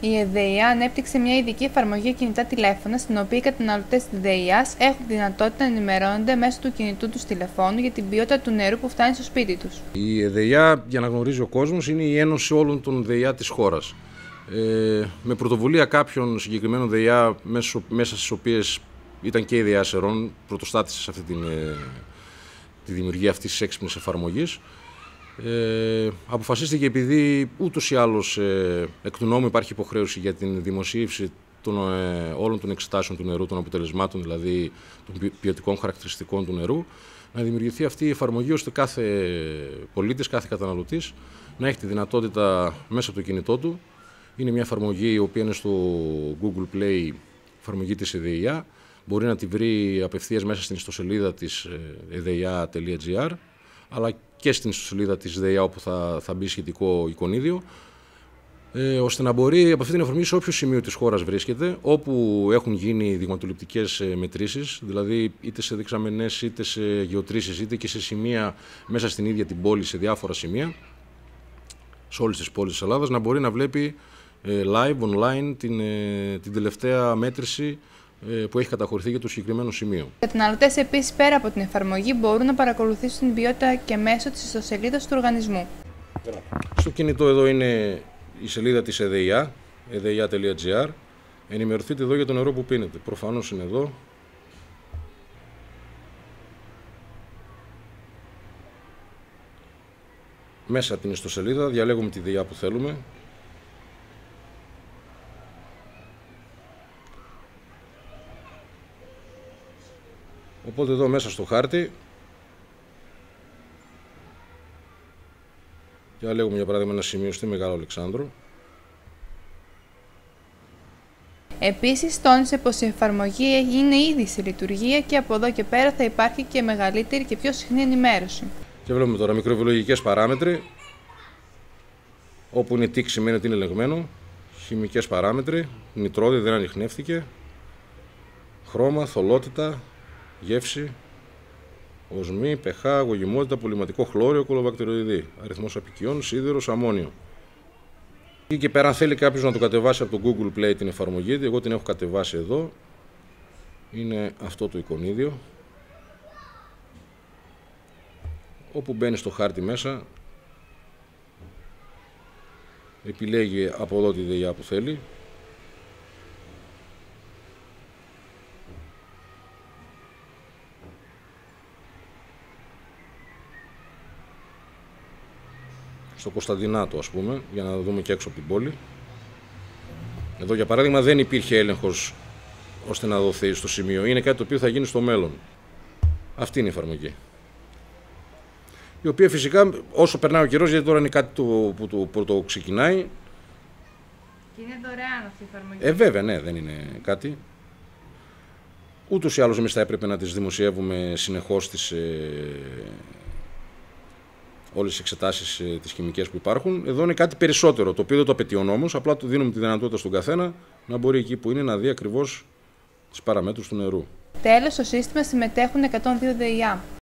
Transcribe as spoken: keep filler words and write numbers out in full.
Η ΕΔΕΙΑ ανέπτυξε μια ειδική εφαρμογή για κινητά τηλέφωνα, στην οποία οι καταναλωτές της ΔΕΙΑΣ έχουν τη δυνατότητα να ενημερώνονται μέσω του κινητού τους τηλεφώνου για την ποιότητα του νερού που φτάνει στο σπίτι τους. Η ΕΔΕΙΑ, για να γνωρίζει ο κόσμος, είναι η ένωση όλων των ΔΕΙΑ της χώρας. Ε, με πρωτοβουλία κάποιων συγκεκριμένων ΔΕΙΑ, μέσα στις οποίες ήταν και η ΔΕΙΑ Σερών, πρωτοστάτησε σε αυτή την, ε, τη δημιουργία αυτής της έξυπνης εφαρμογής. Ε, αποφασίστηκε, επειδή ούτως ή άλλως ε, εκ του νόμου υπάρχει υποχρέωση για την δημοσίευση των, ε, όλων των εξετάσεων του νερού, των αποτελεσμάτων δηλαδή των ποιοτικών χαρακτηριστικών του νερού, να δημιουργηθεί αυτή η εφαρμογή ώστε κάθε πολίτης, κάθε καταναλωτής να έχει τη δυνατότητα μέσα από το κινητό του. Είναι μια εφαρμογή η οποία είναι στο Google Play, εφαρμογή της ΕΔΕΙΑ. Μπορεί να τη βρει απευθείας μέσα στην ιστοσελίδα της εδεia τελεία gr, αλλά και στην ιστοσελίδα της ΔΕΙΑ, όπου θα, θα μπει σχετικό εικονίδιο, ε, ώστε να μπορεί από αυτή την εφαρμογή σε όποιο σημείο της χώρας βρίσκεται, όπου έχουν γίνει δειγματοληπτικές μετρήσεις, δηλαδή είτε σε δεξαμενές, είτε σε γεωτρήσεις, είτε και σε σημεία μέσα στην ίδια την πόλη, σε διάφορα σημεία, σε όλες τις πόλεις της Ελλάδας, να μπορεί να βλέπει ε, live, online, την, ε, την τελευταία μέτρηση που έχει καταχωρηθεί για το συγκεκριμένο σημείο. Οι καταναλωτές επίσης, πέρα από την εφαρμογή, μπορούν να παρακολουθήσουν την ποιότητα και μέσω της ιστοσελίδας του οργανισμού. Στο κινητό εδώ είναι η σελίδα της ΕΔΕΙΑ, εδεia τελεία gr. Ενημερωθείτε εδώ για το νερό που πίνετε. Προφανώς είναι εδώ. Μέσα από την ιστοσελίδα διαλέγουμε τη ΔΕΙΑ που θέλουμε. Οπότε εδώ μέσα στο χάρτη διαλέγουμε για παράδειγμα ένα σημείο στη Μεγάλο Αλεξάνδρο. Επίσης, τόνισε πως η εφαρμογή είναι ήδη σε λειτουργία και από εδώ και πέρα θα υπάρχει και μεγαλύτερη και πιο συχνή ενημέρωση. Και βλέπουμε τώρα μικροβιολογικές παράμετροι, όπου είναι τικ σημαίνει ότι είναι ελεγμένο, χημικές παράμετροι, νητρόδι δεν ανιχνεύτηκε, χρώμα, θολότητα, γεύση, οσμή, pH, αγωγημότητα, πολυματικό χλώριο, κολοβακτηροειδή, αριθμός απικιών, σίδερος, αμμόνιο. Εκεί και πέρα, αν θέλει κάποιος να το κατεβάσει από το Google Play την εφαρμογή, εγώ την έχω κατεβάσει εδώ, είναι αυτό το εικονίδιο, όπου μπαίνει στο χάρτη μέσα, επιλέγει από εδώ τη ΔΕΙΑ που θέλει, στο Κωνσταντινάτο, ας πούμε, για να δούμε και έξω από την πόλη. Εδώ για παράδειγμα δεν υπήρχε έλεγχος ώστε να δοθεί στο σημείο. Είναι κάτι το οποίο θα γίνει στο μέλλον. Αυτή είναι η εφαρμογή. Η οποία φυσικά όσο περνάει ο καιρός, γιατί τώρα είναι κάτι το, που, το, που το ξεκινάει. Και είναι δωρεάν αυτή η εφαρμογή. Ε, βέβαια, ναι, δεν είναι κάτι. Ούτως ή άλλως εμείς θα έπρεπε να τις δημοσιεύουμε συνεχώς τις, ε, όλες τις εξετάσεις ε, τις χημικές που υπάρχουν. Εδώ είναι κάτι περισσότερο, το οποίο δεν το απαιτεί ο νόμος, απλά του δίνουμε τη δυνατότητα στον καθένα να μπορεί εκεί που είναι να δει ακριβώς τις παραμέτρους του νερού. Τέλος, στο σύστημα συμμετέχουν εκατόν δύο ΔΕΙΑ.